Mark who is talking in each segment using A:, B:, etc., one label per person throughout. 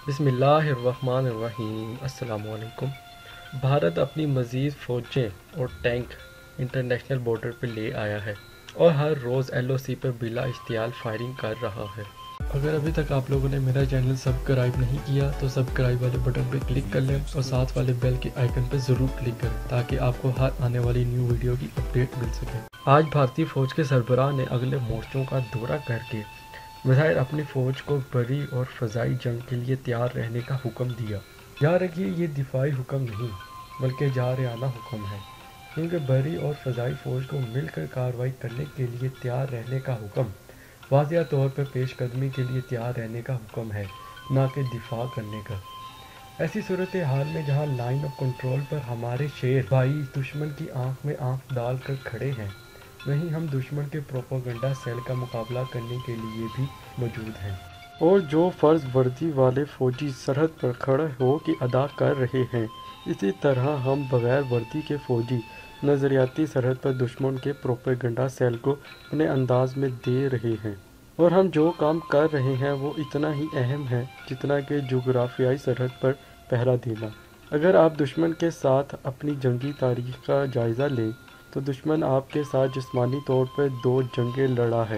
A: بسم اللہ الرحمن الرحیم۔ السلام علیکم۔ بھارت اپنی مزید فوجیں اور ٹینک انٹرنیشنل بارڈر پہ لے آیا ہے اور ہر روز ایل او سی پہ بلا اشتعال فائرنگ کر رہا ہے۔ اگر ابھی تک آپ لوگوں نے میرا چینل سبسکرائب نہیں کیا تو سبسکرائب والے بٹن پہ کلک کر لیں اور ساتھ والے بیل کے آئیکن پہ ضرور کلک کریں تاکہ آپ کو ہر آنے والی نیو ویڈیو کی اپڈیٹ مل سکے۔ آج بھارتی فوج کے سربراہ نے اگلے مورچوں کا دورہ کر کے بظاہر اپنی فوج کو بری اور فضائی جنگ کے لیے تیار رہنے کا حکم دیا۔ یاد رکھیے یہ دفاعی حکم نہیں بلکہ جارحانہ حکم ہے، کیونکہ بری اور فضائی فوج کو مل کر کارروائی کرنے کے لیے تیار رہنے کا حکم واضح طور پر پیش قدمی کے لیے تیار رہنے کا حکم ہے، نہ کہ دفاع کرنے کا۔ ایسی صورتحال میں جہاں لائن آف کنٹرول پر ہمارے شیر بھائی دشمن کی آنکھ میں آنکھ ڈال کر کھڑے ہیں، وہیں ہم دشمن کے پروپیگنڈا سیل کا مقابلہ کرنے کے لیے بھی موجود ہیں، اور جو فرض وردی والے فوجی سرحد پر کھڑے ہو کے ادا کر رہے ہیں، اسی طرح ہم بغیر وردی کے فوجی نظریاتی سرحد پر دشمن کے پروپیگنڈا سیل کو اپنے انداز میں دے رہے ہیں، اور ہم جو کام کر رہے ہیں وہ اتنا ہی اہم ہے جتنا کہ جغرافیائی سرحد پر پہرا دینا۔ اگر آپ دشمن کے ساتھ اپنی جنگی تاریخ کا جائزہ لیں تو دشمن آپ کے ساتھ جسمانی طور پر 2 جنگیں لڑا ہے۔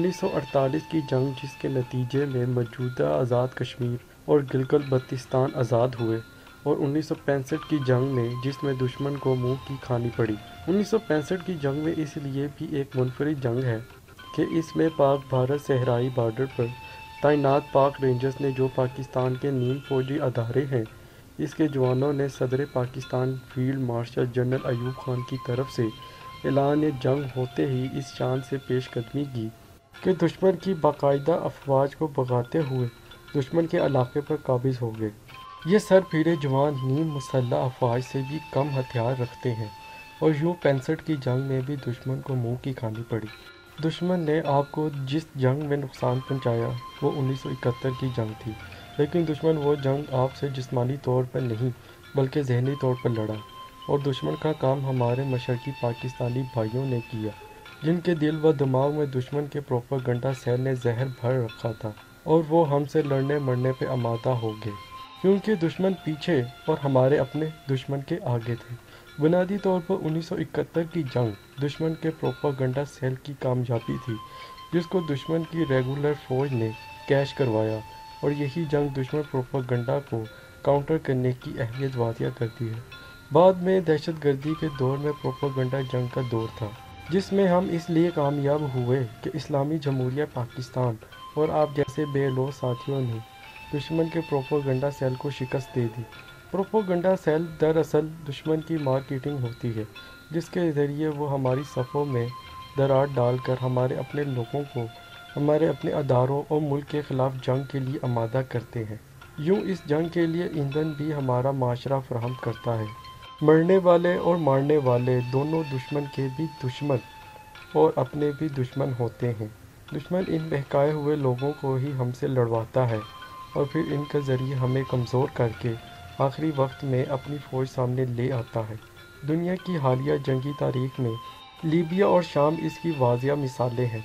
A: 1948 کی جنگ جس کے نتیجے میں موجودہ آزاد کشمیر اور گلگت بلتستان آزاد ہوئے، اور 1965 کی جنگ میں جس میں دشمن کو منہ کی کھانی پڑی۔ 1965 کی جنگ میں اس لیے بھی ایک منفرد جنگ ہے کہ اس میں پاک بھارت صحرائی بارڈر پر تعینات پاک رینجرز نے جو پاکستان کے نیم فوجی ادارے ہیں، اس کے جوانوں نے صدر Pakistan field marshal general Ayub Khan کی طرف سے اعلان جنگ ہوتے ہی اس شان سے پیش قدمی کی کہ دشمن کی باقاعدہ افواج کو بھگاتے ہوئے دشمن کے علاقے پر قابض ہو گئے۔ یہ سر پھیرے جوان نیم مسلح افواج سے بھی کم ہتھیار رکھتے ہیں، اور یوں 65 کی جنگ میں بھی دشمن کو منہ کی کھانی پڑی۔ دشمن نے آپ کو جس جنگ میں نقصان پہنچایا وہ 1971 کی جنگ تھی، لیکن دشمن وہ جنگ آپ سے جسمانی طور پر نہیں بلکہ ذہنی طور پر لڑا، اور دشمن کا کام ہمارے مشرقی پاکستانی بھائیوں نے کیا جن کے دل و دماغ میں دشمن کے پروپیگنڈا سیل نے زہر بھر رکھا تھا، اور وہ ہم سے لڑنے مرنے پہ آمادہ ہو گئے، کیونکہ دشمن پیچھے اور ہمارے اپنے دشمن کے آگے تھے۔ بنیادی طور پر 1971 کی جنگ دشمن کے پروپیگنڈا سیل کی کامیابی تھی جس کو دشمن کی ریگولر فوج نے کیش کروایا، اور یہی جنگ دشمن پروپیگنڈا کو کاؤنٹر کرنے کی اہمیت واضح کرتی ہے۔ بعد میں دہشت گردی کے دور میں پروپیگنڈا جنگ کا دور تھا، جس میں ہم اس لیے کامیاب ہوئے کہ اسلامی جمہوریہ پاکستان اور آپ جیسے بے لوث ساتھیوں نے دشمن کے پروپیگنڈا سیل کو شکست دے دی۔ پروپیگنڈا سیل دراصل دشمن کی مارکیٹنگ ہوتی ہے جس کے ذریعے وہ ہماری صفوں میں دراڑ ڈال کر ہمارے اپنے لوگوں کو ہمارے اپنے اداروں اور ملک کے خلاف جنگ کے لیے آمادہ کرتے ہیں۔ یوں اس جنگ کے لیے ایندھن بھی ہمارا معاشرہ فراہم کرتا ہے۔ مرنے والے اور مارنے والے دونوں دشمن کے بھی دشمن اور اپنے بھی دشمن ہوتے ہیں۔ دشمن ان بہکائے ہوئے لوگوں کو ہی ہم سے لڑواتا ہے اور پھر ان کے ذریعے ہمیں کمزور کر کے آخری وقت میں اپنی فوج سامنے لے آتا ہے۔ دنیا کی حالیہ جنگی تاریخ میں لیبیا اور شام اس کی واضح مثالیں ہیں۔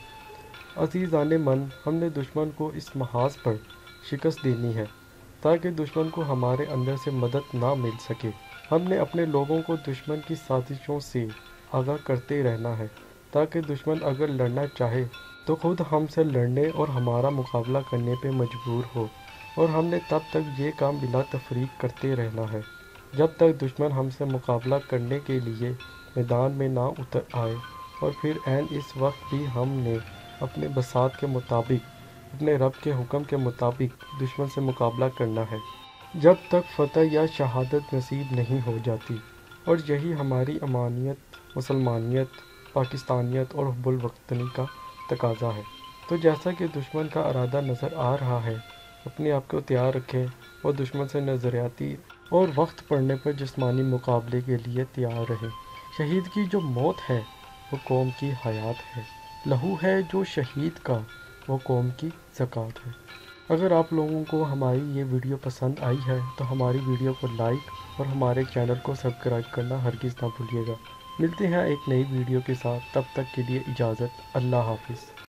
A: عزیزان من، ہم نے دشمن کو اس محاذ پر شکست دینی ہے تاکہ دشمن کو ہمارے اندر سے مدد نہ مل سکے۔ ہم نے اپنے لوگوں کو دشمن کی سازشوں سے آگاہ کرتے رہنا ہے تاکہ دشمن اگر لڑنا چاہے تو خود ہم سے لڑنے اور ہمارا مقابلہ کرنے پہ مجبور ہو، اور ہم نے تب تک یہ کام بلا تفریق کرتے رہنا ہے جب تک دشمن ہم سے مقابلہ کرنے کے لیے میدان میں نہ اتر آئے، اور پھر عین اس وقت بھی ہم نے اپنے بساط کے مطابق اپنے رب کے حکم کے مطابق دشمن سے مقابلہ کرنا ہے جب تک فتح یا شہادت نصیب نہیں ہو جاتی، اور یہی ہماری امانیت، مسلمانیت، پاکستانیت اور حب الوطنی کا تقاضا ہے۔ تو جیسا کہ دشمن کا ارادہ نظر آ رہا ہے، اپنے آپ کو تیار رکھیں اور دشمن سے نظریاتی اور وقت پڑنے پر جسمانی مقابلے کے لیے تیار رہیں۔ شہید کی جو موت ہے وہ قوم کی حیات ہے، لہو ہے جو شہید کا وہ قوم کی زکوٰۃ ہے۔ اگر آپ لوگوں کو ہماری یہ ویڈیو پسند آئی ہے تو ہماری ویڈیو کو لائک اور ہمارے چینل کو سبسکرائب کرنا ہرگز نہ بھولیے گا۔ ملتے ہیں ایک نئی ویڈیو کے ساتھ، تب تک کے لیے اجازت، اللہ حافظ۔